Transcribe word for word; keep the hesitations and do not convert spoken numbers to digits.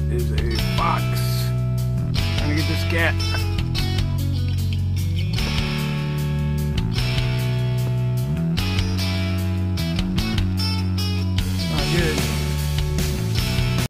is a fox. Trying to get this cat.